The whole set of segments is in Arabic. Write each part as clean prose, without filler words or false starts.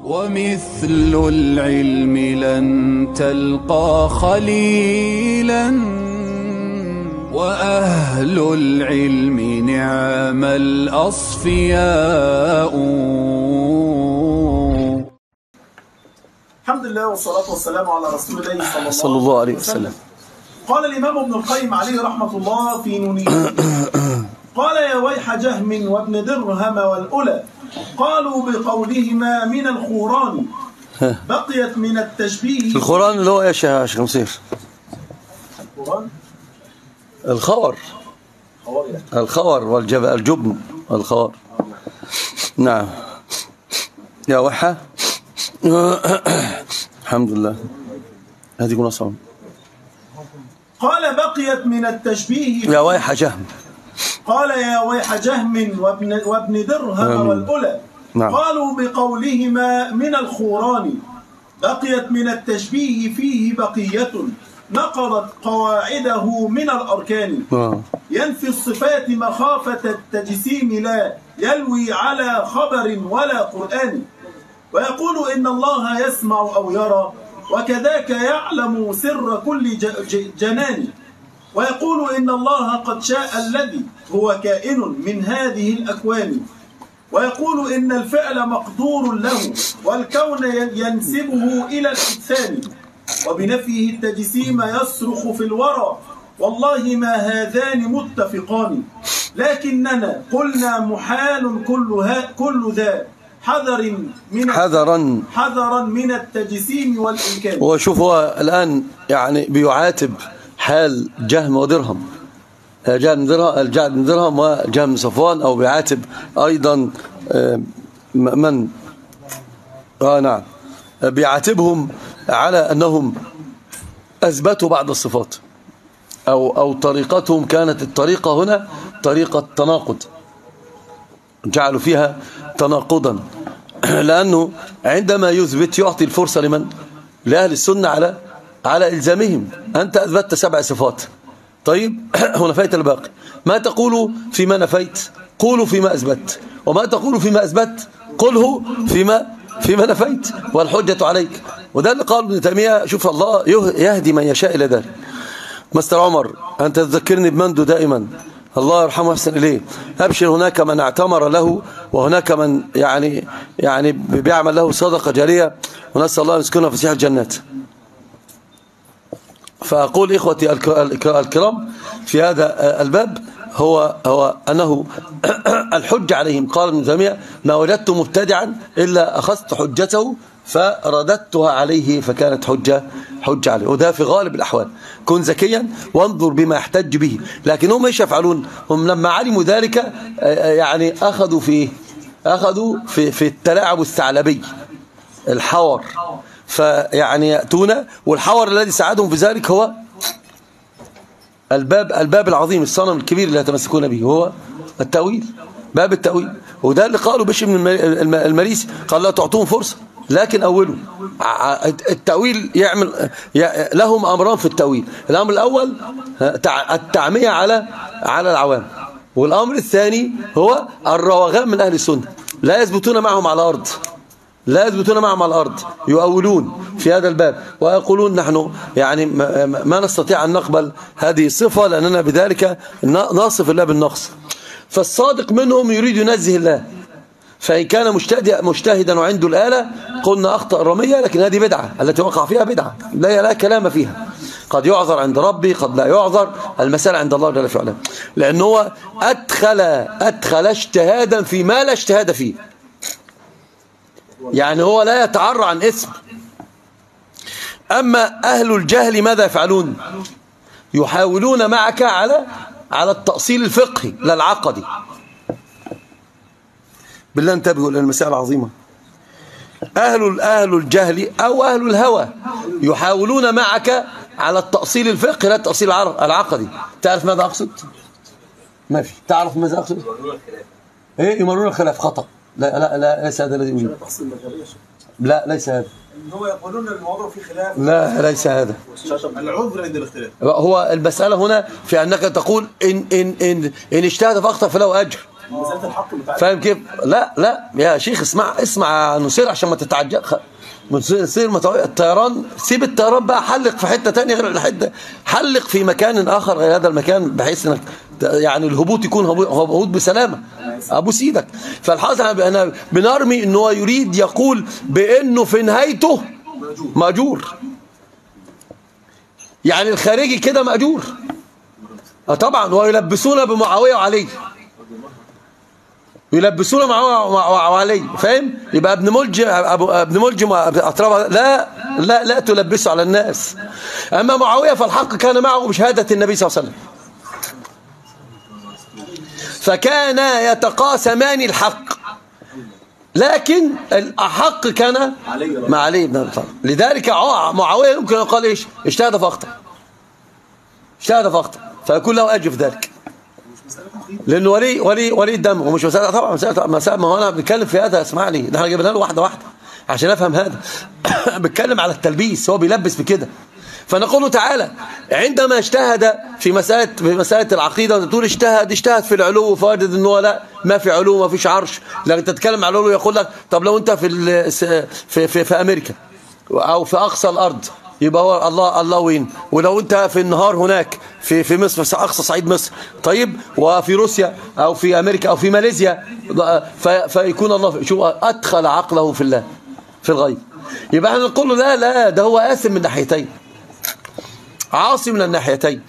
ومثل العلم لن تلقى خليلا، وأهل العلم نعم الأصفياء. الحمد لله والصلاة والسلام على رسول الله صلى الله عليه وسلم. قال الإمام ابن القيم عليه رحمة الله في نونيته: قال يا ويح جهم وابن درهم والأولى، قالوا بقولهما من الخوران، بقيت من التشبيه. الخوران اللي هو ايش يا شيخ مصير؟ الخوران الخور، الخور والجبن الخور. نعم يا ويحة. الحمد لله. هذه كنا صوم. قال بقيت من التشبيه يا ويح جهم. قال يا ويح جهم وابن درهم والأولى، نعم. قالوا بقولهما من الخوران، بقيت من التشبيه فيه بقية، نقضت قواعده من الأركان. ينفي الصفات مخافة التجسيم، لا يلوي على خبر ولا قرآن. ويقول إن الله يسمع أو يرى، وكذاك يعلم سر كل جنان. ويقول إن الله قد شاء الذي هو كائن من هذه الأكوان. ويقول إن الفعل مقدور له، والكون ينسبه إلى الإنسان. وبنفيه التجسيم يصرخ في الورى، والله ما هذان متفقان. لكننا قلنا محال كل ذا، حذرا من التجسيم والإمكان. وشوف هو الآن يعني بيعاتب حال جهم ودرهم، جهم بن درهم وجهم بن صفوان، أو بيعاتب أيضا من نعم بيعاتبهم على أنهم أثبتوا بعض الصفات، أو طريقتهم كانت الطريقة هنا طريقة تناقض، جعلوا فيها تناقضا. لأنه عندما يثبت يعطي الفرصة لمن؟ لأهل السنة على إلزامهم. أنت أثبتت 7 صفات، طيب ونفيت الباقي. ما تقول فيما نفيت؟ قولوا فيما أثبت. وما تقول فيما أثبت؟ قله فيما نفيت، والحجة عليك. وده اللي قال ابن تيمية. شوف الله يهدي من يشاء إلى ذلك. مستر عمر، أنت تذكرني بمندو دائما، الله يرحمه ويحسن إليه. أبشر، هناك من اعتمر له، وهناك من يعني بيعمل له صدقة جارية، ونسأل الله أن يسكنها في فسيح الجنات. فأقول إخوتي الكرام في هذا الباب هو أنه الحج عليهم. قال ابن تيمية: ما وجدت مبتدعا إلا أخذت حجته فرددتها عليه، فكانت حجة عليه. وده في غالب الأحوال. كن ذكيا وانظر بما يحتج به. لكن هم ايش يفعلون؟ هم لما علموا ذلك يعني أخذوا في التلاعب الثعلبي، الحور. فيعني يأتون، والحور الذي ساعدهم في ذلك هو الباب العظيم، الصنم الكبير اللي يتمسكون به، هو التأويل، باب التأويل. وده اللي قالوا بشر من المريسي، قال لا تعطوهم فرصة لكن أولوا. التأويل يعمل لهم أمران في التأويل. الأمر الأول التعمية على العوام، والأمر الثاني هو الروغان من أهل السنة. لا يثبتون معهم على الأرض، يؤولون في هذا الباب، ويقولون نحن يعني ما نستطيع أن نقبل هذه الصفة، لأننا بذلك نصف الله بالنقص. فالصادق منهم يريد ينزه الله، فإن كان مجتهدا وعنده الآلة قلنا أخطأ الرمية، لكن هذه بدعة التي وقع فيها بدعة لا كلام فيها. قد يعذر عند ربي، قد لا يعذر، المسألة عند الله جل وعلا. لأنه هو أدخل اجتهادا في ما لا اجتهاد فيه، يعني هو لا يتعرى عن اسم. أما أهل الجهل ماذا يفعلون؟ يحاولون معك على التأصيل الفقهي لا العقدي. بالله انتبهوا للمسألة العظيمة. أهل الجهل أو أهل الهوى يحاولون معك على التأصيل الفقهي لا التأصيل العقدي. تعرف ماذا أقصد؟ ما في. تعرف ماذا أقصد؟ يمرون الخلاف. خطأ. لا ليس هذا الذي أريد. لا ليس هذا. هو يقولون الموضوع فيه خلاف. لا ليس هذا. العذر عند الاختلاف. هو المسألة هنا في أنك تقول إن اجتهد فأخطأ فله أجر. مسألة الحق متعدد. فاهم كيف؟ لا يا شيخ، اسمع نصير عشان ما تتعجب. نصير الطيران، سيب الطيران بقى، حلق في حته ثانيه غير الحته، حلق في مكان اخر غير هذا المكان، بحيث انك يعني الهبوط يكون هبوط بسلامه. ابوس ايدك. فالحاصل انا بنرمي ان هو يريد يقول بانه في نهايته ماجور، يعني الخارجي كده ماجور. طبعا، ويلبسون بمعاويه وعلي، يلبسون وعلي، فاهم؟ يبقى ابن ملجم اطراف لا تلبسوا على الناس. اما معاويه فالحق كان معه بشهاده النبي صلى الله عليه وسلم، فكان يتقاسمان الحق، لكن الأحق كان مع علي بن أبي طالب. لذلك معاوية يمكن أن قال إيش؟ اجتهد فأخطأ، فيكون له أجر في ذلك، لأنه ولي الدم، ومش مسألة طبعا، مسألة ما هو أنا بتكلم في هذا. اسمعني، نحن جبنا له واحدة عشان أفهم هذا. بتكلم على التلبيس، هو بيلبس بكده. فنقول له تعالى، عندما اجتهد في مسألة العقيدة، تقول اجتهد في العلو، فوجد ان هو لا، ما في علو، ما فيش عرش. لكن تتكلم على العلو، يقول لك طب لو انت في امريكا او في اقصى الارض، يبقى هو الله وين؟ ولو انت في النهار هناك في مصر، في اقصى صعيد مصر، طيب، وفي روسيا او في امريكا او في ماليزيا، فيكون الله. شو ادخل عقله في الله، في الغيب. يبقى احنا نقول له لا، ده هو آثم من ناحيتين، عاصي من الناحيتين.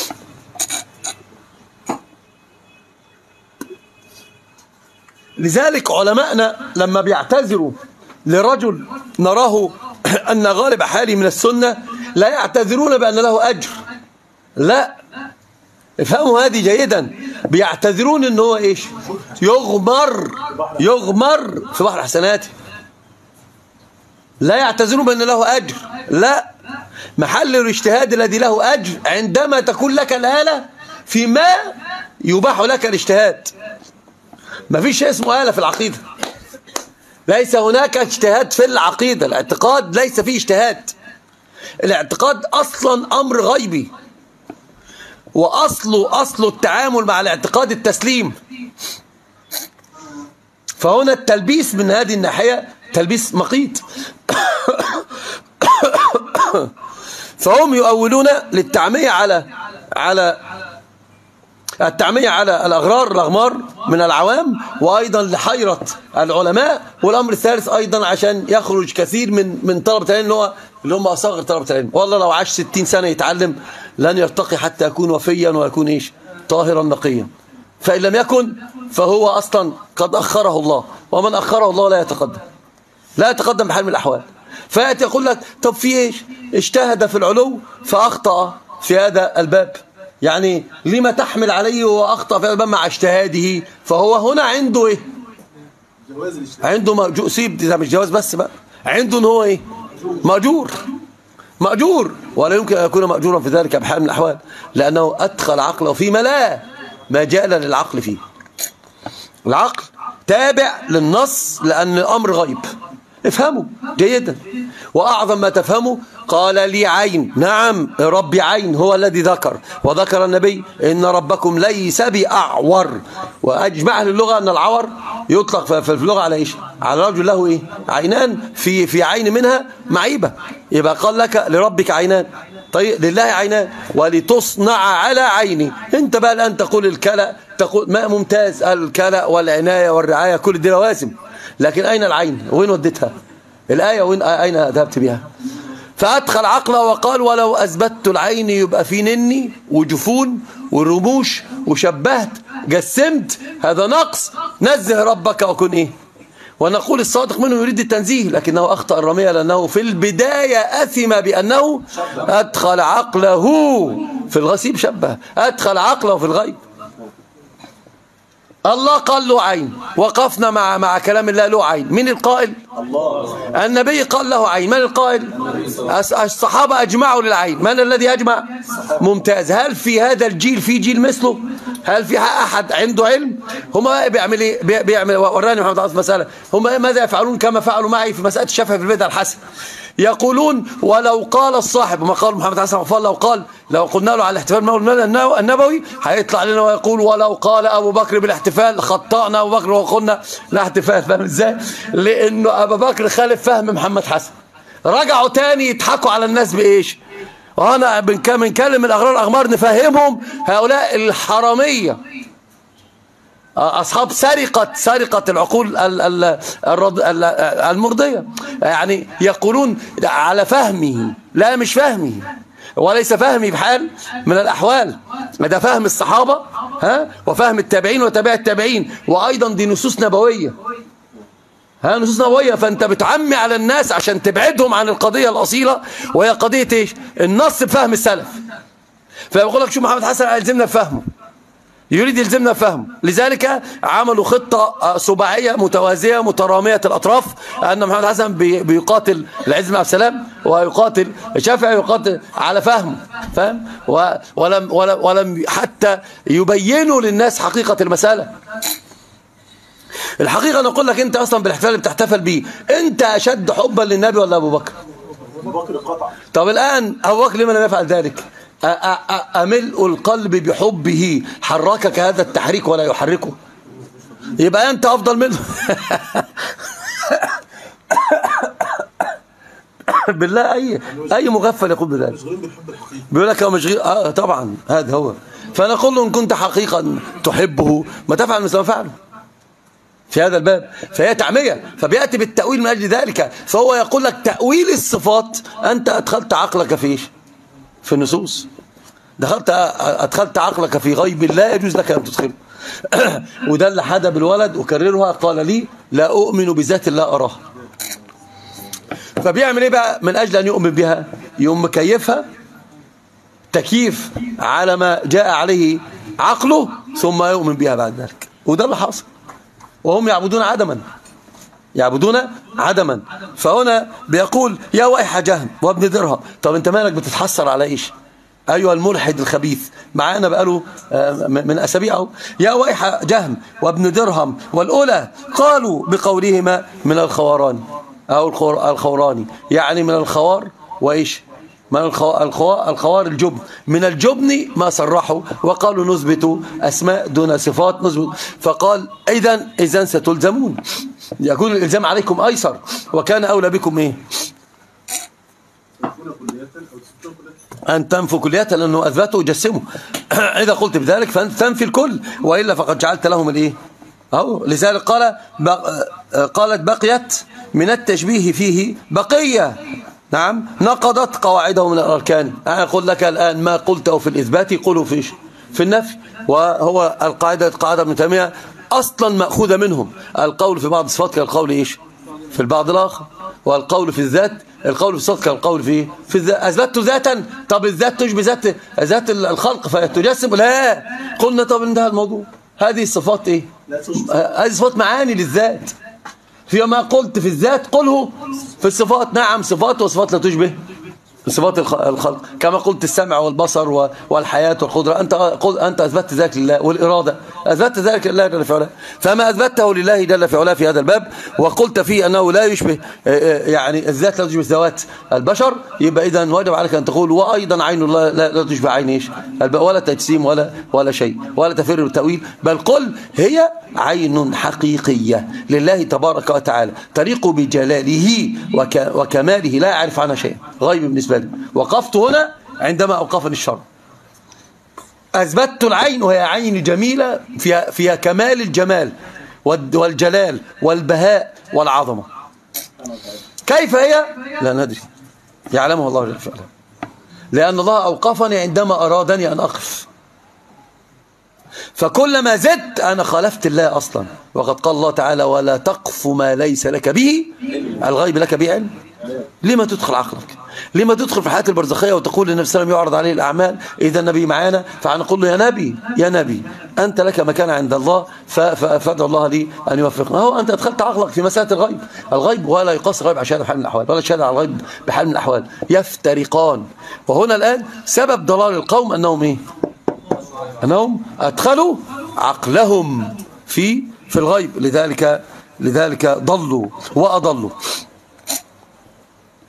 لذلك علماءنا لما بيعتذروا لرجل نراه أن غالب حالي من السنة، لا يعتذرون بأن له أجر، لا، افهموا هذه جيدا. بيعتذرون ان هو ايش؟ يغمر في بحر حسناته. لا يعتذرون بأن له أجر، لا، محل الاجتهاد الذي له أجر عندما تكون لك الآلة فيما يباح لك الاجتهاد. ما فيش شيء اسمه آلة في العقيدة، ليس هناك اجتهاد في العقيدة. الاعتقاد ليس فيه اجتهاد، الاعتقاد أصلا أمر غيبي، وأصل التعامل مع الاعتقاد التسليم. فهنا التلبيس من هذه الناحية تلبيس مقيت. فهم يؤولون للتعمية على التعمية على الأغمار من العوام، وأيضا لحيرة العلماء. والأمر الثالث أيضا عشان يخرج كثير من طلبة العلم اللي هم أصغر طلبة العلم. والله لو عاش 60 سنة يتعلم لن يرتقي حتى يكون وفيا ويكون إيش؟ طاهرا نقيا. فإن لم يكن فهو أصلا قد أخره الله، ومن أخره الله لا يتقدم بحال من الأحوال. فيأتي يقول لك طب في إيش؟ اجتهد في العلو فأخطأ في هذا الباب، يعني لما تحمل عليه وأخطأ في هذا الباب مع اجتهاده؟ فهو هنا عنده إيه؟ عنده سيب، ده مش جواز بس بقى، عنده إن هو إيه؟ مأجور، ولا يمكن أن يكون مأجورا في ذلك بحال من الأحوال، لأنه أدخل عقله فيما لا مجال للعقل فيه. العقل تابع للنص لأن الأمر غيب، افهموا جيدا. وأعظم ما تفهموا قال لي عين، نعم ربي عين، هو الذي ذكر، وذكر النبي إن ربكم ليس بأعور. وأجمع أهل اللغة أن العور يطلق في اللغة على إيش؟ على رجل له إيه؟ عينان، في عين منها معيبة. يبقى قال لك لربك عينان، طيب لله عينان ولتصنع على عيني. انت بقى الآن تقول الكلى، تقول ما ممتاز، الكلى والعناية والرعاية كل دي لوازم، لكن أين العين؟ وين وديتها الآية؟ وين أين ذهبت بها؟ فأدخل عقله وقال ولو أثبتت العين يبقى في نني وجفون ورموش وشبهت جسمت، هذا نقص، نزه ربك وكن إيه. ونقول الصادق منه يريد التنزيه، لكنه أخطأ الرمية، لأنه في البداية أثم بأنه أدخل عقله في الغسيب، شبه أدخل عقله في الغيب. الله قال له عين، وقفنا مع كلام الله له عين. من القائل؟ الله. النبي قال له عين، من القائل؟ الصحابة أجمعوا للعين. من الذي أجمع؟ ممتاز. هل في هذا الجيل في جيل مثله؟ هل في أحد عنده علم؟ هم بيعمل إيه؟ بيعمل وراني محمد عاطف مسألة، هم ماذا يفعلون كما فعلوا معي في مسألة الشفع في البدع الحسن. يقولون ولو قال الصاحب ما قال محمد حسن غفار، لو قلنا له على الاحتفال مولد النبوي هيطلع لنا ويقول ولو قال أبو بكر بالاحتفال خطأنا أبو بكر وقلنا لا احتفال. فاهم ازاي؟ لأنه أبو بكر خالف فهم محمد حسن. رجعوا تاني يضحكوا على الناس بإيش؟ وأنا بنكلم الأغرار الأغمار نفهمهم هؤلاء الحرامية أصحاب سرقة العقول المرضية، يعني يقولون على فهمه. لا، مش فهمه، وليس فهمي بحال من الأحوال، ده فهم الصحابة وفهم التابعين وتابع التابعين، وأيضا دي نصوص نبوية نصوص نبوية. فأنت بتعمي على الناس عشان تبعدهم عن القضية الأصيلة، وهي قضية إيش؟ النص بفهم السلف. فيقول لك شو محمد حسن يلزمنا بفهمه، يريد يلزمنا بفهمه. لذلك عملوا خطة سباعية متوازية مترامية الأطراف، أن محمد حسن بيقاتل العز بن عبد السلام ويقاتل الشافعي ويقاتل على فهمه، فاهم؟ ولم حتى يبينوا للناس حقيقة المسألة. الحقيقة نقول لك أنت أصلا بالاحتفال اللي بتحتفل بيه أنت أشد حبا للنبي ولا أبو بكر؟ أبو بكر قطعا. طب الآن أبو بكر لما لم يفعل ذلك؟ أملء القلب بحبه حركك هذا التحريك ولا يحركه؟ يبقى أنت أفضل منه. بالله أي مغفل يقول بذلك؟ بيقول لك هو مشغول. طبعا هذا هو. فنقول له إن كنت حقيقا تحبه ما تفعل مثل ما فعله في هذا الباب، فهي تعمية. فبيأتي بالتأويل من أجل ذلك. فهو يقول لك تأويل الصفات أنت أدخلت عقلك فيه في النصوص، أدخلت عقلك في غيب لا يجوز لك أن تدخله. وده اللي حدا بالولد وكررها قال لي لا أؤمن بذات الله أراها. فبيعمل إيه بقى من أجل أن يؤمن بها؟ يوم مكيفها تكييف على ما جاء عليه عقله ثم يؤمن بها بعد ذلك. وده اللي حاصل، وهم يعبدون عدما. فهنا بيقول يا ويح جهم وابن درهم. طب انت مالك بتتحسر على ايش ايها الملحد الخبيث؟ معانا بقاله من اسابيعه. يا ويح جهم وابن درهم والاولى قالوا بقولهما من الخوراني او الخوراني، يعني من الخوار وايش؟ من الخوار الجبن، من الجبن ما صرحوا وقالوا نثبت أسماء دون صفات نثبت. فقال إذن ستلزمون، يقول الإلزام عليكم أيسر وكان أولى بكم إيه؟ أن تنفوا كلية، لأنه أثبته وجسمه. إذا قلت بذلك فأنت تنفي الكل، وإلا فقد جعلت لهم الإيه؟ لذلك قالت بقيت من التشبيه فيه بقية، نعم، نقضت قواعده من الأركان. أنا أقول لك الآن ما قلته في الإثبات قولوا في النفي. وهو قاعدة ابن تيمية أصلا مأخوذة منهم. القول في بعض الصفات كالقول إيش في البعض الآخر، والقول في الذات القول في الصفات كالقول في الذات. أثبتت ذاتا، طب الذات تشبه ذات الخلق فتجسم؟ لا، قلنا طب انتهى الموضوع. هذه الصفات إيه؟ هذه صفات معاني للذات. فيما قلت في الذات قله في الصفات. نعم، صفات وصفات لا تشبه صفات الخلق، كما قلت السمع والبصر والحياة والقدرة. أنت أثبتت ذلك لله، والإرادة أثبتت ذلك لله جل في علاه. فما أثبته لله جل في علاه في هذا الباب وقلت فيه أنه لا يشبه، يعني الذات لا تشبه ذوات البشر، يبقى إذا واجب عليك أن تقول وأيضا عين الله لا تشبه عين إيش؟ ولا تجسيم ولا شيء ولا تفر بالتأويل، بل قل هي عين حقيقية لله تبارك وتعالى تليق بجلاله وكماله لا يعرف عنها شيء، غيب بالنسبة لي. وقفت هنا عندما أوقفني الشرع. أثبتت العين وهي عين جميلة فيها كمال الجمال والجلال والبهاء والعظمة. كيف هي؟ لا ندري، يعلمه الله جل وعلا، لأن الله أوقفني عندما أرادني أن أقف. فكلما زدت أنا خالفت الله أصلا، وقد قال الله تعالى ولا تقف ما ليس لك به الغيب لك به علم. لما تدخل عقلك؟ لما تدخل في الحياة البرزخية وتقول للنبي صلى الله عليه وسلم يعرض عليه الأعمال إذا النبي معانا، فنقول له يا نبي أنت لك مكان عند الله فادعو الله لي أن يوفقنا. هو أنت أدخلت عقلك في مسألة الغيب ولا يقاس الغيب على شهادة بحال من الأحوال، ولا شهادة على الغيب بحال من الأحوال، يفترقان. وهنا الآن سبب ضلال القوم أنهم إيه؟ أنهم أدخلوا عقلهم في الغيب، لذلك ضلوا وأضلوا.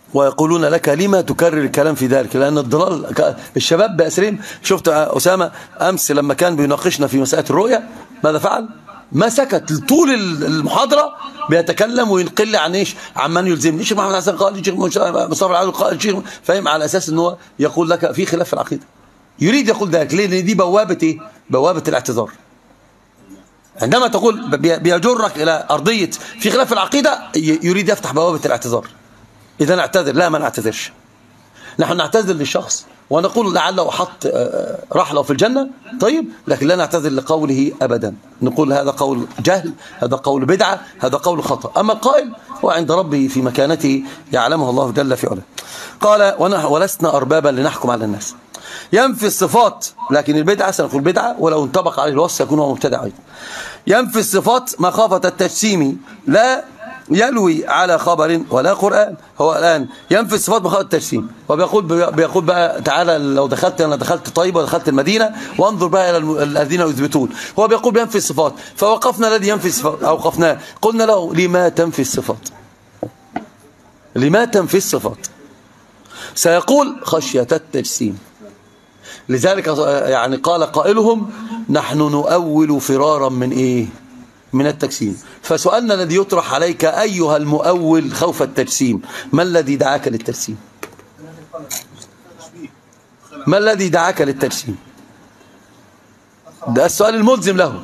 ويقولون لك لما تكرر الكلام في ذلك، لأن الضلال الشباب بأسرهم. شفت أسامة أمس لما كان بيناقشنا في مسألة الرؤية ماذا فعل؟ ما سكت طول المحاضرة بيتكلم وينقل عن ايش؟ عن يلزمني. الشيخ محمد حسن قال، الشيخ مصطفى العدوي قال، الشيخ فاهم، على اساس ان هو يقول لك في خلاف في العقيدة. يريد يقول ذلك ليه؟ لان دي بوابة ايه؟ بوابة الاعتذار. عندما تقول بيجرك الى ارضية في خلاف في العقيدة يريد يفتح بوابة الاعتذار. اذا نعتذر؟ لا، ما نعتذرش. نحن نعتذر للشخص ونقول لعله حط رحله في الجنة، طيب، لكن لا نعتذر لقوله أبدا. نقول هذا قول جهل، هذا قول بدعة، هذا قول خطأ. أما القائل هو عند ربه في مكانته يعلمه الله جل في علاه. قال ولسنا أربابا لنحكم على الناس. ينفي الصفات، لكن البدعة سنقول بدعة ولو انطبق عليه الوصف يكون هو مبتدع أيضا. ينفي الصفات مخافة التجسيم، لا يلوي على خبر ولا قرآن. هو الآن ينفي الصفات مخافة التجسيم، وبيقول بقى تعالى لو دخلت، أنا دخلت طيبة ودخلت المدينة وانظر بقى إلى الذين يثبتون. هو بيقول بينفي الصفات، فوقفنا الذي ينفي الصفات، أوقفناه قلنا له لما تنفي الصفات؟ لما تنفي الصفات؟ سيقول خشية التجسيم. لذلك يعني قال قائلهم نحن نؤول فرارا من إيه؟ من التجسيم. فسؤالنا الذي يطرح عليك أيها المؤول خوف التجسيم، ما الذي دعاك للتجسيم؟ ما الذي دعاك للتجسيم؟ ده السؤال الملزم له.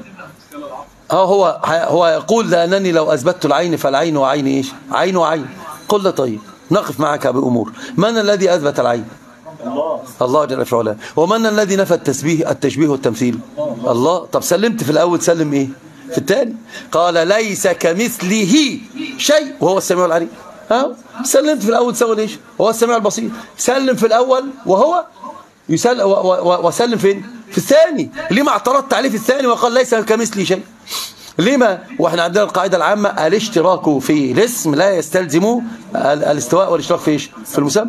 هو يقول لأنني لو أثبتت العين فالعين وعين إيش؟ عين وعين. قل طيب نقف معك بأمور. من الذي أثبت العين؟ الله جل في علاه. ومن الذي نفى التشبيه والتمثيل؟ الله. طب سلمت في الأول، سلم إيه في الثاني؟ قال ليس كمثله شيء وهو السميع العليم. سلمت في الأول تسوي ايش؟ وهو السميع البصير. سلم في الأول وهو وسلم فين؟ في الثاني. لما اعترضت عليه في الثاني وقال ليس كمثله شيء؟ لما؟ واحنا عندنا القاعدة العامة الاشتراك في الاسم لا يستلزم الاستواء والاشتراك في ايش؟ في المسمى.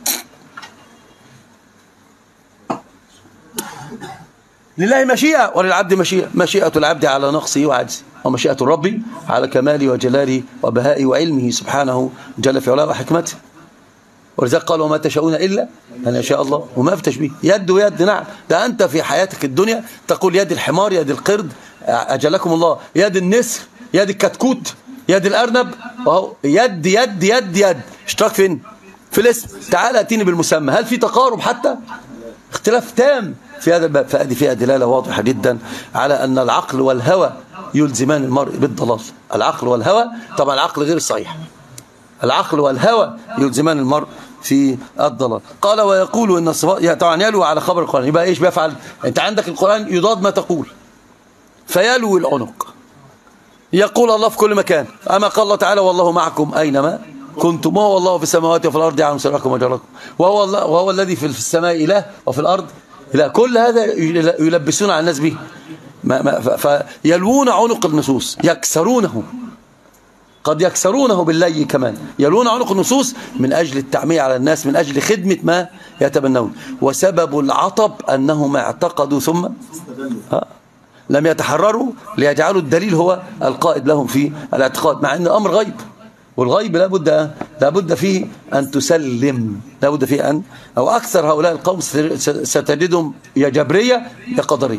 لله مشيئة وللعبد مشيئة. مشيئة العبد على نقصه وعجزه، ومشيئة الرب على كماله وجلاله وبهائه وعلمه سبحانه جل في علاه وحكمته. ولذلك قال وما تشاءون إلا أن يشاء الله. وما في تشبيه يد ويد. نعم، ده أنت في حياتك الدنيا تقول يد الحمار، يد القرد، أجلكم الله، يد النسر، يد الكتكوت، يد الأرنب، وهو يد يد يد يد. اشتراك فين؟ في الاسم. تعال أتيني بالمسمى. هل في تقارب حتى؟ اختلاف تام في هذا الباب. فهذه فيها دلالة واضحة جدا على أن العقل والهوى يلزمان المرء بالضلال. العقل والهوى، طبعا العقل غير الصحيح، العقل والهوى يلزمان المرء في الضلال. قال ويقول إن الصفات، طبعا يلوي على خبر القرآن. يبقى إيش بيفعل؟ أنت عندك القرآن يضاد ما تقول فيلوي العنق. يقول الله في كل مكان، أما قال الله تعالى والله معكم أينما كنتم، وهو الله في السماوات وفي الأرض يعلم سركم وجهركم، وهو الذي في السماء إله وفي الأرض إله. كل هذا يلبسون على الناس به. فيلوون عنق النصوص، يكسرونه، قد يكسرونه باللي كمان. يلوون عنق النصوص من أجل التعمية على الناس، من أجل خدمة ما يتبنون. وسبب العطب أنهم اعتقدوا ثم لم يتحرروا ليجعلوا الدليل هو القائد لهم في الاعتقاد، مع أن الأمر غيب، والغيب لابد فيه أن تسلم، لابد فيه أن، أو أكثر هؤلاء القوم ستجدهم يا جبرية يا قدرية،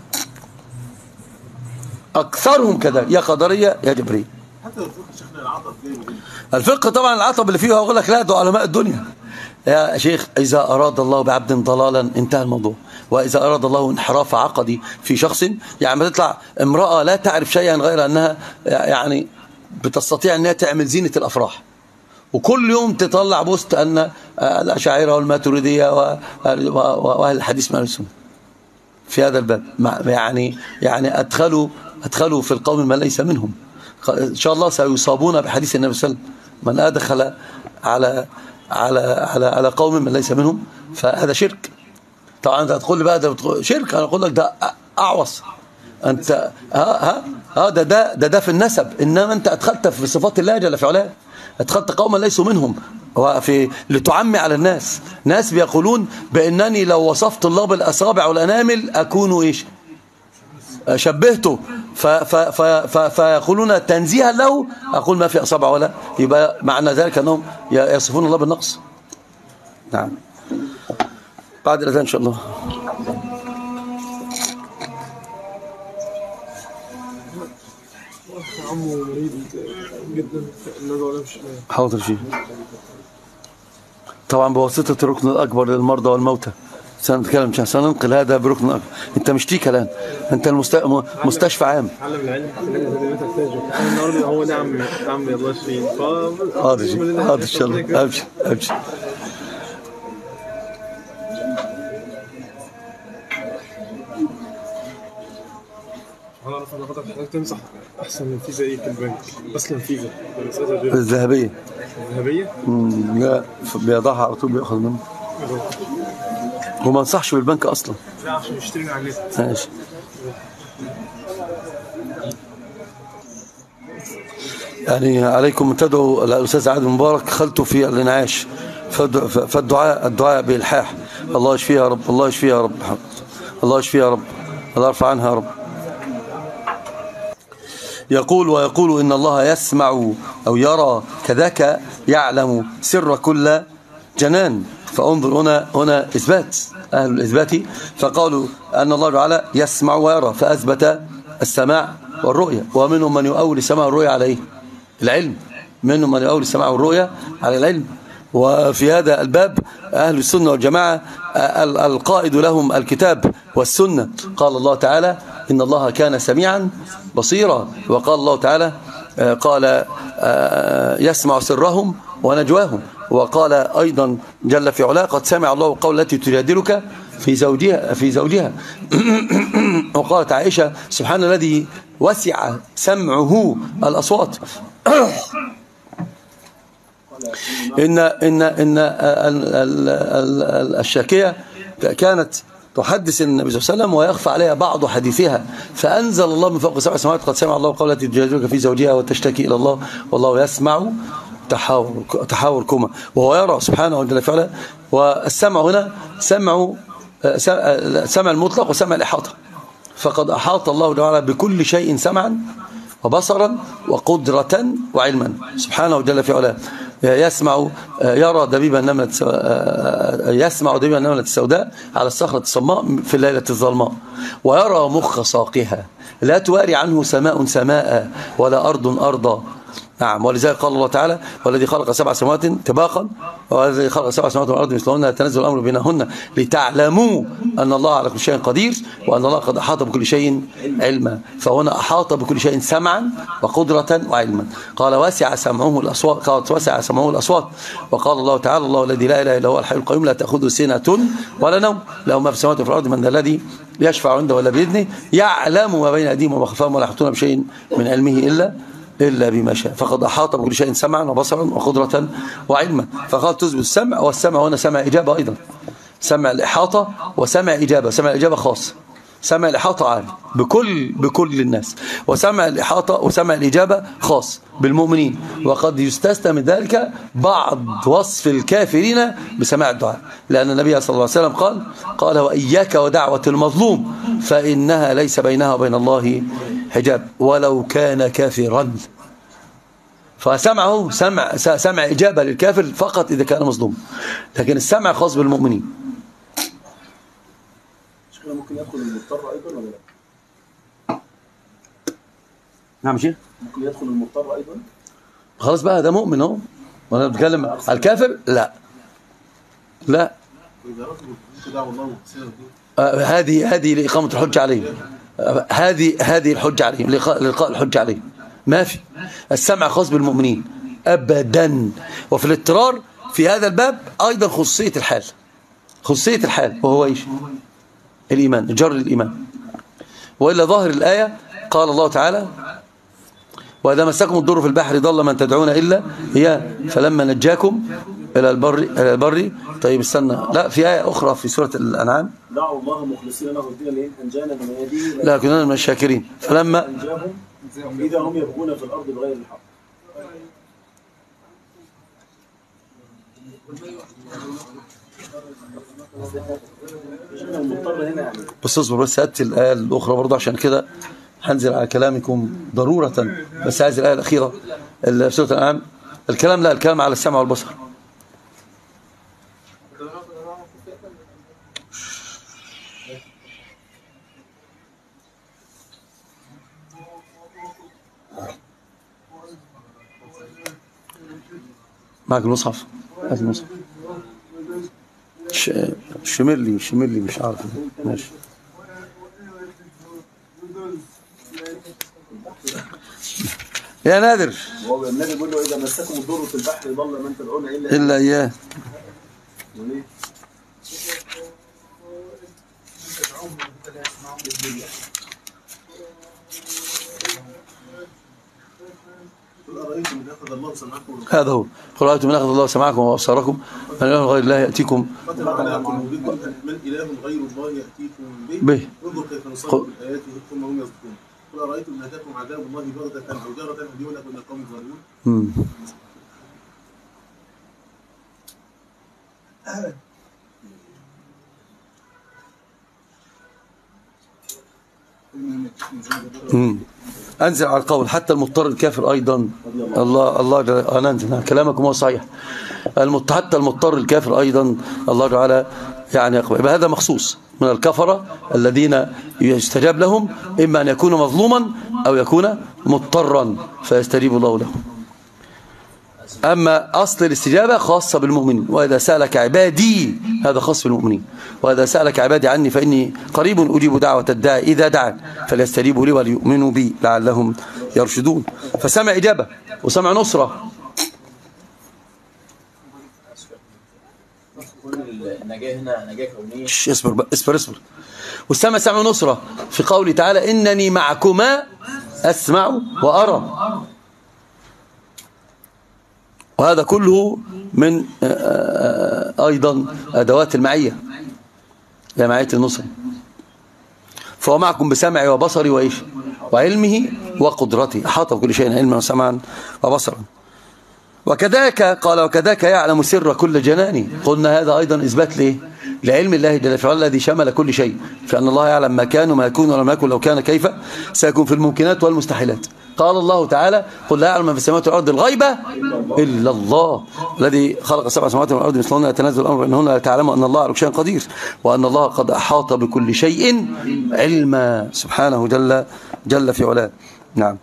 أكثرهم كذا، يا قدرية يا جبرية. حتى الفقه شيخنا العطب الفقه طبعا العطب اللي فيه هقول لك لا ده علماء الدنيا يا شيخ. إذا أراد الله بعبد ضلالا انتهى الموضوع، وإذا أراد الله انحراف عقدي في شخص، يعني ما تطلع امرأة لا تعرف شيئا غير أنها يعني بتستطيع أنها تعمل زينة الأفراح، وكل يوم تطلع بوست أن الأشاعرة والماتريدية وأهل الحديث من السنة في هذا الباب، يعني أدخلوا في القوم ما ليس منهم. إن شاء الله سيصابون بحديث النبي صلى الله عليه وسلم من أدخل على قوم من ليس منهم فهذا شرك. طبعا أنت هتقول لي بقى ده شرك، أنا أقول لك ده أعوص. أنت ده في النسب، إنما أنت أدخلت في صفات الله جل في علاه، أدخلت قوما ليسوا منهم لتعمي على الناس. ناس بيقولون بأنني لو وصفت الله بالأصابع والأنامل أكون إيش؟ شبهته فيقولون تنزيها له، أقول ما في أصابع ولا، يبقى معنى ذلك أنهم يصفون الله بالنقص. نعم. بعد الأذان إن شاء الله. عمو مريض جدا حاضر فيه طبعا بواسطة الركن الأكبر للمرضى والموتى. سنتكلم سننقل هذا بركن أكبر. أنت مش تيك الآن، أنت مستشفى عام. علم العلم النهارده هو ده عم الله يشفيه. حاضر إن شاء الله. أبشر. أنا أعرف أن حضرتك تنصح أحسن من فيزا إيه في البنك؟ أصلا فيزا الذهبية. الذهبية؟ لا بيضعها على طول بيأخذ منه، وما انصحش بالبنك أصلا. لا عشان يشتري على النت. ماشي. يعني عليكم ان تدعوا الأستاذ عادل مبارك خالته في الانعاش، فالدعاء بإلحاح. الله يشفيها يا رب، الله يشفيها يا رب، الله يشفيها يا رب، الله يرفع عنها يا رب. ويقول إن الله يسمع أو يرى كذاك يعلم سر كل جنان. فانظر هنا إثبات، أهل الإثبات فقالوا أن الله تعالى يسمع ويرى، فأثبت السماع والرؤية. ومنهم من يؤول السماع والرؤية عليه العلم، منهم من يؤول السماع والرؤية على العلم. وفي هذا الباب أهل السنة والجماعة القائد لهم الكتاب والسنة. قال الله تعالى إن الله كان سميعا بصيرا، وقال الله تعالى قال يسمع سرهم ونجواهم. وقال أيضا جل في علاه قد سمع الله قول التي تجادلك في زوجها وقالت عائشة سبحان الذي وسع سمعه الأصوات. إن الشاكية كانت تحدث النبي صلى الله عليه وسلم ويخفى عليها بعض حديثها، فأنزل الله من فوق 7 سماوات قد سمع الله قول التي تجادلك في زوجها وتشتكي إلى الله والله يسمع تحاوركما وهو يرى سبحانه وتعالى فعلا. والسمع هنا سمع المطلق وسمع الإحاطة، فقد أحاط الله تعالى بكل شيء سمعا وبصرا وقدرة وعلما سبحانه وجل في علاه. يسمع يرى دبيب النملة السوداء على الصخرة الصماء في الليلة الظلماء، ويرى مخ ساقها لا تواري عنه سماء ولا أرض أرضا. نعم. ولذلك قال الله تعالى والذي خلق 7 سماوات طباقا والذي خلق 7 سماوات والأرض مثلهن يتنزل الأمر بينهن لتعلموا أن الله على كل شيء قدير وأن الله قد أحاط بكل شيء علما. فهنا أحاط بكل شيء سمعا وقدرة وعلما. قال وسع سمعه الأصوات. وقال الله تعالى الله الذي لا إله إلا هو الحي القيوم لا تأخذه سنة ولا نوم له ما في السماوات وفي الأرض من ذا الذي يشفع عنده ولا بإذنه يعلم ما بين أيديهم وما خلفهم ولا يحيطون بشيء من علمه إلا بما شاء. فقد أحاط بكل شيء سمعا وبصرا وقدرة وعلما. فقال تثبت السمع، والسمع هنا سمع إجابة أيضا، سمع الإحاطة وسمع إجابة. سمع الإجابة خاص، سمع الإحاطة عام بكل الناس، وسمع الإحاطة وسمع الإجابة خاص بالمؤمنين. وقد يستثنى من ذلك بعض وصف الكافرين بسماع الدعاء، لأن النبي صلى الله عليه وسلم قال وإياك ودعوة المظلوم فإنها ليس بينها وبين الله حجاب ولو كان كافرا. فسمعه سمع إجابة للكافر فقط إذا كان مظلوم، لكن السمع خاص بالمؤمنين. ممكن يدخل المضطر أيضا ولا لا؟ نعم شيخ. ممكن يدخل المضطر أيضا؟ خلاص بقى ده مؤمن اهو، وانا بتكلم على الكافر لا هذه لإقامة الحجة عليه، هذه الحجة عليه لإلقاء الحجة عليه. ما في السمع خاص بالمؤمنين أبدا. وفي الاضطرار في هذا الباب أيضا خصوصية الحال وهو إيش؟ الإيمان، جر الإيمان. وإلا ظاهر الآية قال الله تعالى وإذا مسكم الضر في البحر ضل من تدعون إلا إياه فلما نجاكم إلى البر. طيب استنى، لا في آية أخرى في سورة الأنعام دعوا الله مخلصين له الدين لئن أنجانا من هذه لا كنا من الشاكرين فلما أنجاهم إذا هم يبغون في الأرض بغير الحق. بس اصبر بس، هات الآية الأخرى برضه عشان كده هنزل على كلامكم ضرورة. بس هذه الآية الأخيرة سورة الأنعام، الكلام لا، الكلام على السمع والبصر. معك المصحف؟ هات المصحف. شملي مش عارف. ماشي. يا نادر، هو النبي بيقول له اذا مسكم الضر في البحر ضل من تدعون الا اياه. هذا هو، قل أرأيتم إن أخذ الله سمعكم وأبصاركم من إله غير الله يأتيكم من إله غير الله يأتيكم به انظر كيف نصرف آياته ثم هم يصدقون. قل أرأيتم إن أتاكم عذاب الله بغتة أو جارة هل يهلك إلا القوم الظالمون. أنزل على القول حتى المضطر الكافر أيضا. الله ننزل كلامكم هو صحيح. حتى المضطر الكافر أيضا الله تعالى يعني يقبل. هذا مخصوص من الكفرة الذين يستجاب لهم، إما أن يكون مظلوما أو يكون مضطرا فيستجيب الله له. أما أصل الاستجابة خاصة بالمؤمنين، وإذا سألك عبادي، هذا خاص بالمؤمنين، وإذا سألك عبادي عني فإني قريب أجيب دعوة الداعي إذا دعان فليستجيبوا لي وليؤمنوا بي لعلهم يرشدون. فسمع إجابة وسمع نصرة. النجاة هنا نجاة كونية. اصبر. والسمع سمع نصرة في قوله تعالى إنني معكما أسمع وأرى. وهذا كله من أيضا أدوات المعية، يا معية النصر. فهو معكم بسمعي وبصري وإيش وعلمه وقدرته، أحاط بكل شيء علما وسمعا وبصرا. وكذاك قال وكذاك يعلم سر كل جناني. قلنا هذا أيضا إثبات ليه؟ لعلم الله جل وعلا الذي شمل كل شيء، فأن الله يعلم ما كان وما يكون ولم يكن، لو كان كيف سيكون في الممكنات والمستحيلات. قال الله تعالى قل لا يعلم من في السماوات والأرض الغيبة إلا الله الذي خلق 7 سماوات والأرض مثلهن يتنزل الأمر إنهن لتعلموا أن الله على كل شيء قدير وأن الله قد أحاط بكل شيء علما سبحانه جل في علاه. نعم.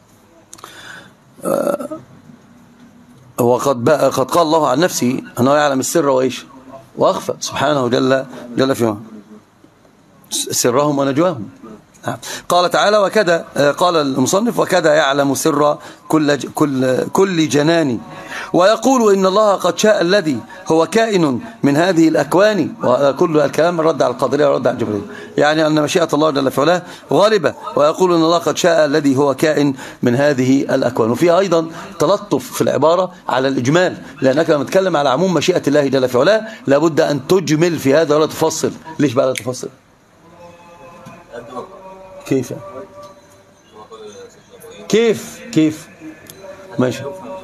وقد قال الله عن نفسه أنه يعلم السر وإيش وأخفى سبحانه جل في علاه، سرهم ونجواهم. قال تعالى وكذا قال المصنف وكذا يعلم سر كل جنان، ويقول إن الله قد شاء الذي هو كائن من هذه الأكوان. وكل الكلام رد على القدرية ورد على الجبرية، يعني أن مشيئة الله جل في علاه غالبة. ويقول إن الله قد شاء الذي هو كائن من هذه الأكوان. وفيها أيضا تلطف في العبارة على الإجمال، لأنك لما تتكلم على عموم مشيئة الله جل في علاه لابد أن تجمل في هذا ولا تفصل. ليش بقى لا تفصل؟ كيف ماشي.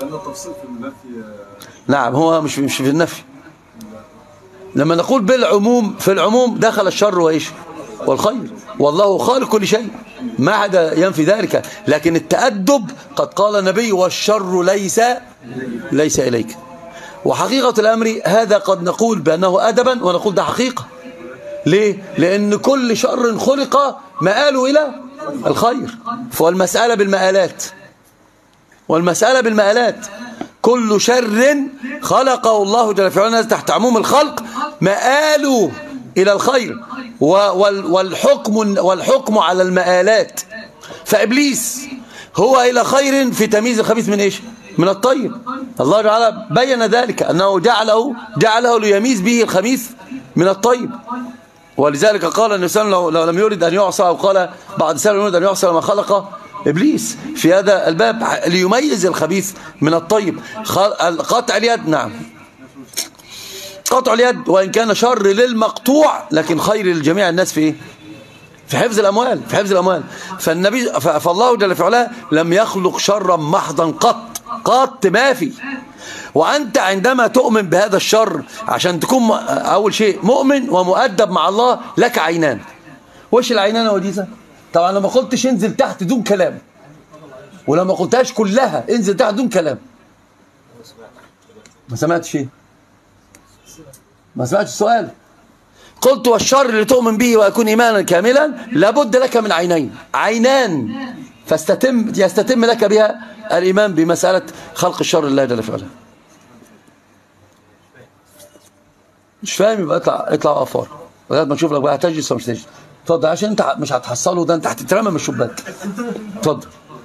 نعم، هو مش في النفي. لما نقول بالعموم، في العموم دخل الشر وايش والخير، والله خالق كل شيء ما عدا ينفي ذلك. لكن التأدب قد قال النبي والشر ليس إليك. وحقيقة الأمر هذا قد نقول بأنه أدبا ونقول ده حقيقة. ليه؟ لأن كل شر خلق مآله إلى الخير، فالمسألة بالمآلات. كل شر خلقه الله جل في علاه تحت عموم الخلق مآله إلى الخير، والحكم على المآلات. فإبليس هو إلى خير في تمييز الخبيث من إيش؟ من الطيب. الله تعالى بين ذلك أنه جعله ليميز به الخبيث من الطيب. ولذلك قال الإنسان لو لم يريد أن يعصى، أو قال بعض السلف لم يريد أن يعصى لما خلق إبليس في هذا الباب ليميز الخبيث من الطيب. قطع اليد، نعم، قطع اليد وإن كان شر للمقطوع لكن خير للجميع الناس في حفظ الأموال. فالله جل في علاه لم يخلق شرا محضا قط ما في. وأنت عندما تؤمن بهذا الشر عشان تكون أول شيء مؤمن ومؤدب مع الله لك عينان. وش العينان يا وديسة؟ طبعا لما قلتش انزل تحت دون كلام، ولما قلتهاش كلها انزل تحت دون كلام. ما سمعتش ايه؟ ما سمعتش السؤال. قلت والشر اللي تؤمن به ويكون إيمانا كاملا لابد لك من عينان يستتم لك بها الإيمان بمسألة خلق الشر لله جل في علاه. مش فاهم يبقى اطلع أفار لغاية ما نشوف لك بقى هتجلس ولا مش هتجلس. اتفضل عشان انت مش هتحصله، ده انت هتترمى من الشباك. اتفضل.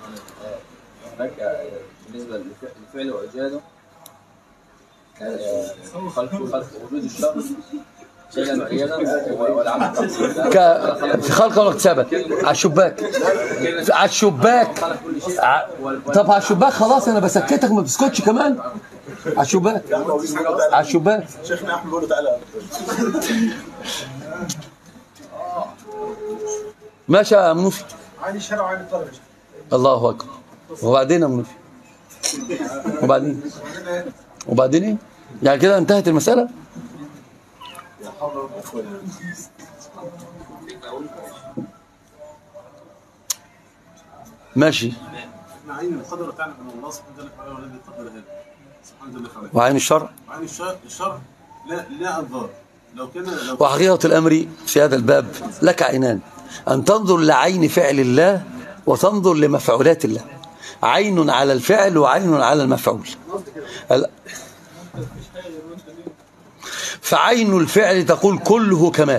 بالنسبه للفعل وايجاده خلق وجود الشر شيئا معينا والعمل في خلق ولا اكتسابا على الشباك. على الشباك. طب على الشباك خلاص انا بسكتك ما بتسكتش كمان. على الشباك. على الشباك. شيخنا احمد بيقول له تعالى. ماشي يا منوفي. عين الشرع وعين الطلب. الله اكبر. وبعدين يا منوفي؟ وبعدين ايه؟ يعني كده انتهت المسألة؟ ماشي. عين القدر تعلم ان الله سبحانه وتعالى هو الذي قدرها سبحانه وتعالى. وعين الشرع؟ وعين الشرع لا انظار. لو وحقيقة الأمر في هذا الباب لك عينان، أن تنظر لعين فعل الله وتنظر لمفعولات الله. عين على الفعل وعين على المفعول. فعين الفعل تقول كله كمال،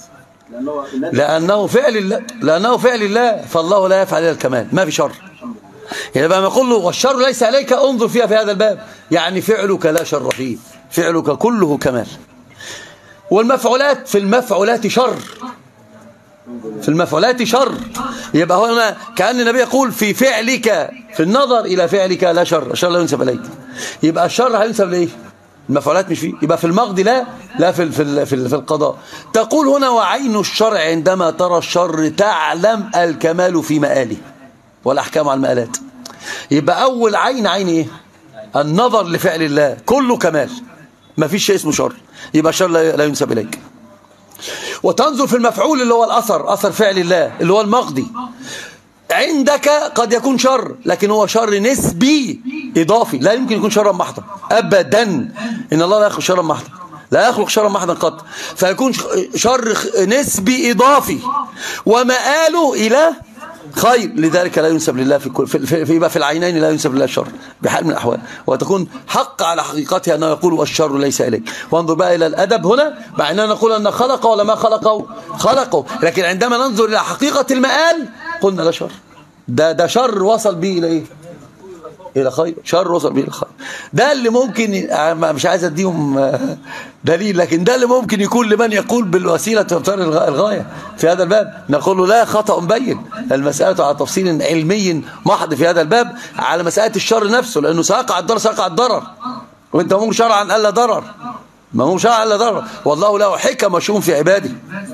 لأنه فعل الله فالله لا يفعل إلا الكمال، ما في شر. يعني بقى ما يقول له والشر ليس عليك انظر فيها في هذا الباب، يعني فعلك لا شر فيه، فعلك كله كمال. والمفعولات في المفعولات شر، في المفعولات شر. يبقى هنا كأن النبي يقول في فعلك، في النظر إلى فعلك لا شر، الشر لا ينسب إليك. يبقى الشر هينسب لإيه؟ المفعولات مش فيه. يبقى في المقضي لا في القضاء. تقول هنا وعين الشرع عندما ترى الشر تعلم الكمال في مآله والأحكام على المآلات. يبقى أول عين إيه؟ النظر لفعل الله كله كمال، ما فيش شيء اسمه شر، يبقى الشر لا ينسب إليك. وتنظر في المفعول اللي هو الأثر، أثر فعل الله اللي هو المقضي. عندك قد يكون شر لكن هو شر نسبي إضافي، لا يمكن يكون شرا محضا أبدا. إن الله لا يخلق شرا محضا، لا يخلق شرا محضا قط، فيكون شر نسبي إضافي ومآله إلى خير، لذلك لا ينسب لله في العينين لا ينسب لله الشر بحال من الأحوال، وتكون حق على حقيقتها أنه يقول والشر ليس إليك. وانظر بقى إلى الأدب هنا، مع أننا نقول أن خلق ولا ما خلقه، لكن عندما ننظر إلى حقيقة المآل قلنا لا شر، ده شر وصل به إلى إيه؟ إلى خير، شر وصل به إلى خير. ده اللي ممكن، مش عايز أديهم دليل، لكن ده اللي ممكن يكون لمن يقول بالوسيلة تبطل الغاية في هذا الباب. نقول له لا، خطأ مبين، المسألة على تفصيل علمي محض في هذا الباب على مسألة الشر نفسه، لأنه سيقع الضرر، وانت ممكن شرعا ألا ضرر، ما هو شرعا ألا ضرر، والله له حكم مشؤوم في عباده.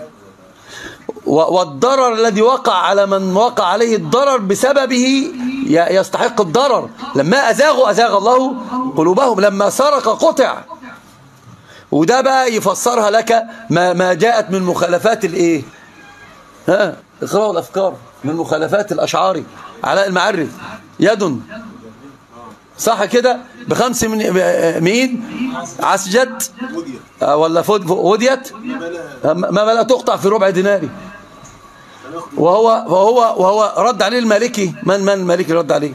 والضرر الذي وقع على من وقع عليه الضرر بسببه يستحق الضرر. لما أزاغوا أزاغ الله قلوبهم، لما سرق قطع. وده بقى يفسرها لك ما جاءت من مخالفات الايه؟ اقرأوا الأفكار من مخالفات الأشعاري علاء المعري، يد صح كده ب5 مين عسجت ولا وديت ما لا تقطع في ربع ديناري. وهو رد عليه المالكي. من المالكي رد عليه؟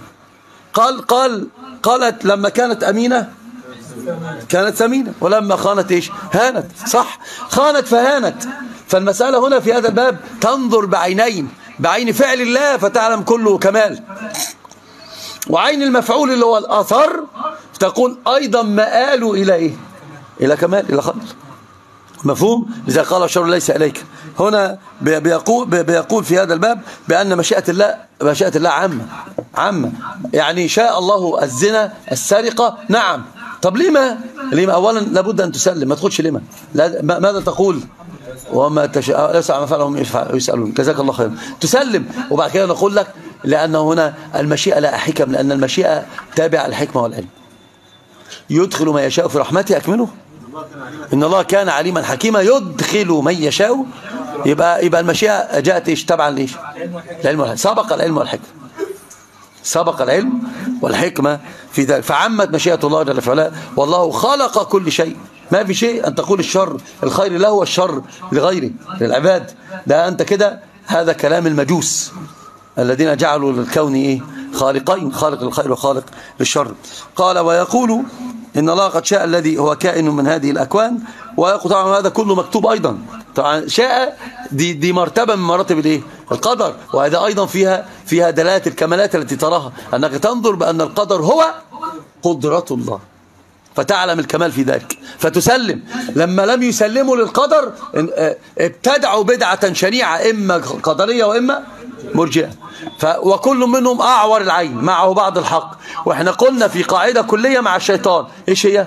قالت لما كانت أمينة كانت سمينة، ولما خانت ايش؟ هانت. صح، خانت فهانت. فالمسألة هنا في هذا الباب تنظر بعينين، بعين فعل الله فتعلم كله كمال، وعين المفعول اللي هو الأثر تقول أيضا مآله إلى إيه؟ إلى كمال، إلى خير. مفهوم؟ لذا قال الشر ليس إليك. هنا بيقول في هذا الباب بأن مشيئة الله عامة. يعني شاء الله الزنا السرقة، نعم. طب لما أولا لابد أن تسلم، ما تقولش لما. ماذا تقول؟ وما تشاء ليس ما فعلهم يسألون. جزاك الله خير. تسلم، وبعد كده نقول لك لأن هنا المشيئة لا حكم، لأن المشيئة تابعة الحكمة والعلم. يدخل من يشاء في رحمته أكمله. إن الله كان عليما حكيما يدخل من يشاء. يبقى المشيئة جاءت إيش تبعا ليش؟ العلم والحكمة. سبق العلم والحكمة، سبق العلم والحكمة في ذلك. فعمت مشيئة الله جل وعلا، والله خلق كل شيء. ما في شيء أن تقول الخير له والشر لغيره للعباد. ده أنت كده هذا كلام المجوس الذين جعلوا للكون إيه؟ خالقين، خالق للخير وخالق للشر. قال ويقول إن الله قد شاء الذي هو كائن من هذه الأكوان. ويقول طبعا هذا كله مكتوب أيضا. طبعا شاء دي مرتبة من مراتب الإيه؟ القدر. وهذا أيضا فيها دلالة الكمالات التي تراها، أنك تنظر بأن القدر هو قدرة الله فتعلم الكمال في ذلك فتسلم. لما لم يسلموا للقدر ابتدعوا بدعة شنيعة، إما قدرية وإما مرجئة. وكل منهم أعور العين، معه بعض الحق. وإحنا قلنا في قاعدة كلية مع الشيطان، إيش هي؟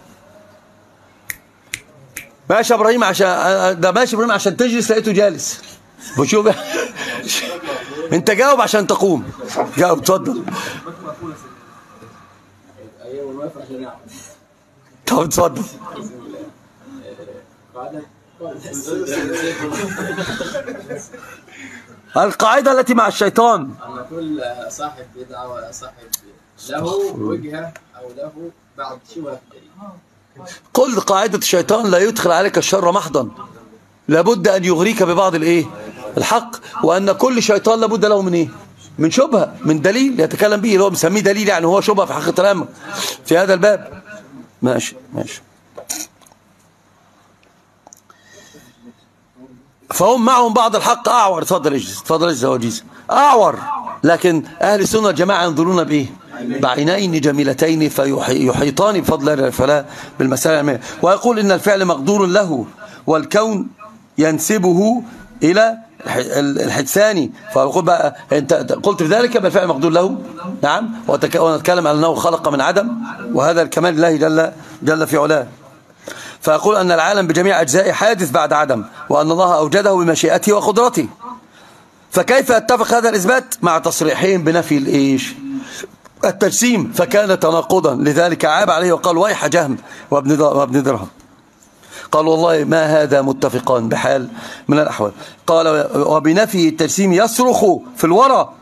ماشي إبراهيم عشان تجلس لقيته جالس. وشوف أنت جاوب عشان تقوم. جاوب اتفضل. طب اتفضل. القاعدة التي مع الشيطان أن كل صاحب بدعة ولا صاحب له وجهة أو له بعض شبه دليل. قل قاعدة الشيطان لا يدخل عليك الشر محضا، لابد أن يغريك ببعض الإيه؟ الحق. وأن كل شيطان لابد له من إيه؟ من شبهة، من دليل يتكلم به، اللي هو مسميه دليل، يعني هو شبهة في حقيقة الأمر في هذا الباب. ماشي. فهم معهم بعض الحق أعور. اتفضل اجلس وجيز. أعور، لكن أهل السنة والجماعة ينظرون بإيه؟ بعينين جميلتين فيحيطان بفضل الله فلا بالمسائل. ويقول إن الفعل مقدور له والكون ينسبه إلى الحدثاني. فيقول بقى أنت قلت في ذلك بالفعل مقدور له، نعم، ونتكلم على أنه خلق من عدم، وهذا الكمال الله جل في علاه. فيقول أن العالم بجميع أجزائه حادث بعد عدم، وأن الله أوجده بمشيئته وقدرته. فكيف يتفق هذا الإثبات مع تصريحين بنفي الإيش؟ التجسيم؟ فكان تناقضا. لذلك عاب عليه وقال ويح جهم وابن درهم. قال والله ما هذا متفقان بحال من الأحوال. قال وبنفي التجسيم يصرخ في الورى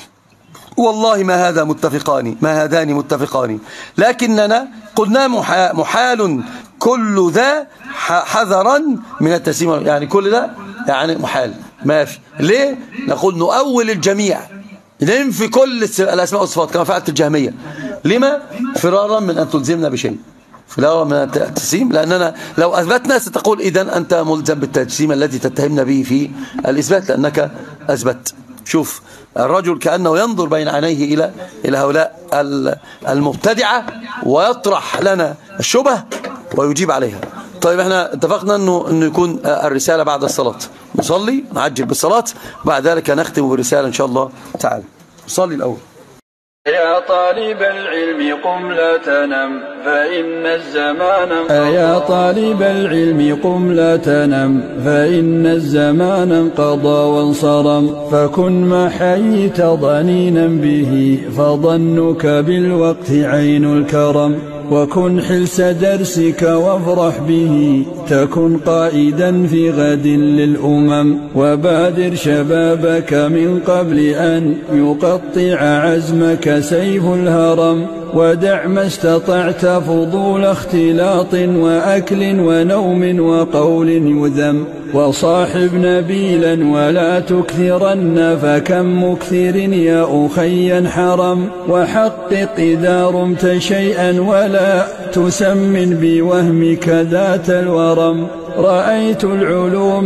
والله ما هذان متفقان، لكننا قلنا محال كل ذا حذرا من التجسيم. يعني كل ده يعني محال، ما في. ليه؟ نقول نؤول الجميع، ننفي كل الأسماء والصفات كما فعلت الجهمية. لما؟ فرارا من أن تلزمنا بشيء، فرارا من التجسيم. لأننا لو أثبتنا ستقول إذن أنت ملزم بالتجسيم الذي تتهمنا به في الإثبات لأنك أثبت. شوف الرجل كأنه ينظر بين عينيه إلى هؤلاء المبتدعة ويطرح لنا الشبه ويجيب عليها. طيب احنا اتفقنا انه يكون الرسالة بعد الصلاة، نصلي نعجل بالصلاة، بعد ذلك نختم بالرسالة ان شاء الله تعالى. نصلي الأول. يا طالب العلم قم لا تنم فإن الزمان يا طالب العلم قم لا تنم فإن الزمان انقضى وانصرم، فكن ما حييت ضنينا به فظنك بالوقت عين الكرم، وكن حلس درسك وافرح به تكن قائدا في غد للأمم، وبادر شبابك من قبل أن يقطع عزمك سيف الهرم، ودع ما استطعت فضول اختلاط وأكل ونوم وقول يذم، وصاحب نبيلا ولا تكثرن فكم مكثر يا أخي حرم، وحقق إذا رمت شيئا ولا تسمن بوهمك ذات الورم، رأيت العلوم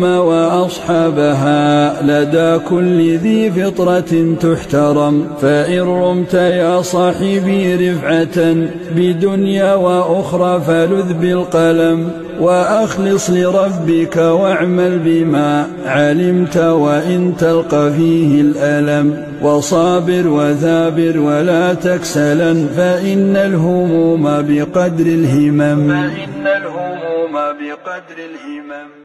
وأصحابها لدى كل ذي فطرة تحترم، فإن رمت يا صاحبي رفعة بدنيا وأخرى فلذ بالقلم، وأخلص لربك واعمل بما علمت وإن تلقى فيه الألم، وصابر وثابر ولا تكسلا فإن الهموم بقدر الهمم.